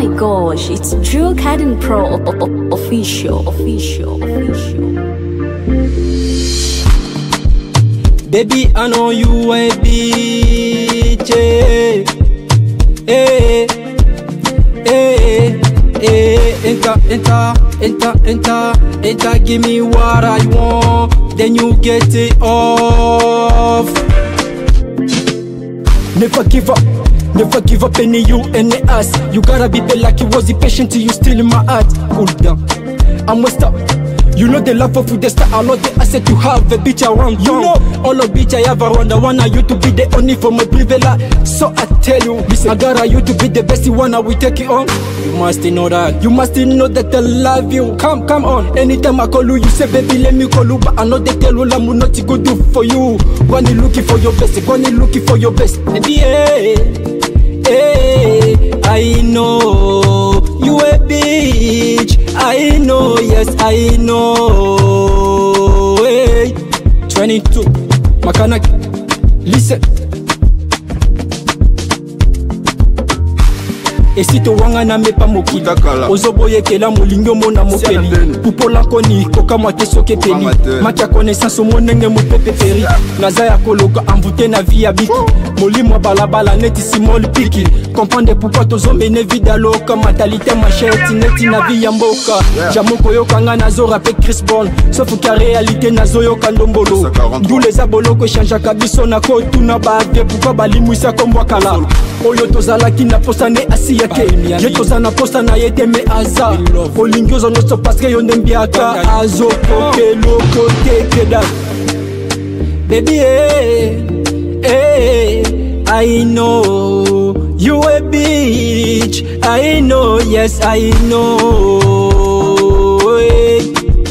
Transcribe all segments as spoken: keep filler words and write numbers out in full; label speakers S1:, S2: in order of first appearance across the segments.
S1: my gosh, it's Drew Cadden Pro official, official, official.
S2: Baby, I know you a bitch. Hey, hey, hey, hey. Enter, enter, enter, enter, enter. Give me what I want, then you get it off. Never give up. Never give up any you, any us. You gotta be the lucky, was the patient till you still in my heart. Cool down, I must stop. You know the love of food, the star, I know the asset you have, a bitch around you. You know, all the bitch I have around, I want you to be the only for my privilege. So I tell you, listen, I gotta you to be the best one, I will take it on. You must know that, you must know that I love you. Come, come on, anytime I call you, you say baby let me call you. But I know they tell you I'm not go do for you. When you looking for your best, when you looking for your best. And yeah, hey, I know you a bitch. I know, yes, I know. Hey, twenty-two, Makanak, listen. Esito wanga na mepa mokili Ozoboye kela molingo mona mokeli Pupola koni koka mwate soke peni Makia connaissance o monenge mopepe peri Naza ya koloka amvute na via biki Molimo balabala neti simol piki Comprendre pourquoi tozombe ne vida loka Mentalité macheti neti na via mboka Jamoko yoka nga nazo rappe Chris Brown Sauf ka réalité nazo yoka ndombolo D'où les aboloko chanja kabiso na kotu na bavye Pourquoi balimwisa kombwa kala Oyo tozalaki na posta ne asi yake Ye toza na posta na yete me aza Olingi ozo noso paske yonde mbiaka Azo koke loko teke da Baby hey, hey, I know you a bitch I know, yes I know hey.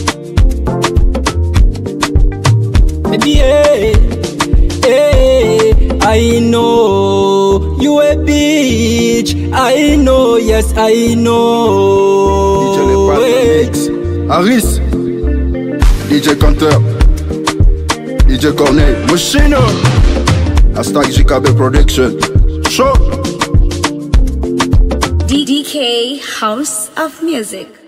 S2: Baby hey, hey, I know you a bitch, I know, yes, I know.
S3: D J hey. Harris, D J Canteur, D J Corneille, Machine, hashtag J K B Production, show.
S1: D D K House of Music.